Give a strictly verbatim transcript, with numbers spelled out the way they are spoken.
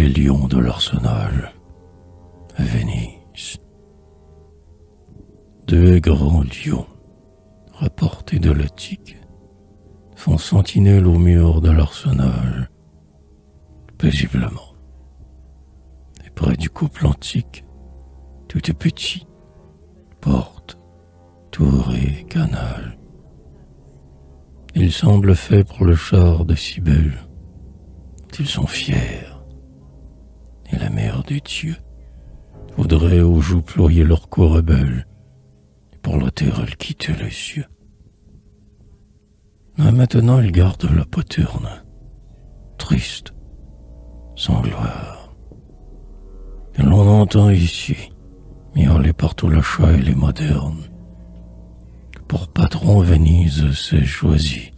les lions de l'arsenal, à Venise. Deux grands lions, rapportés de l'Attique, font sentinelle au mur de l'arsenal, paisiblement. Et près du couple antique, tout est petit, porte, tour et canal. Ils semblent faits pour le char de Cybèle. Ils sont fiers, et la mère des dieux voudrait aux joues ployer leur cou rebelle, et pour la terre elle quitte les cieux. Mais maintenant ils gardent la poterne, triste, sans gloire. Et l'on entend ici miauler partout le chat et les modernes. Pour patron Venise s'est choisi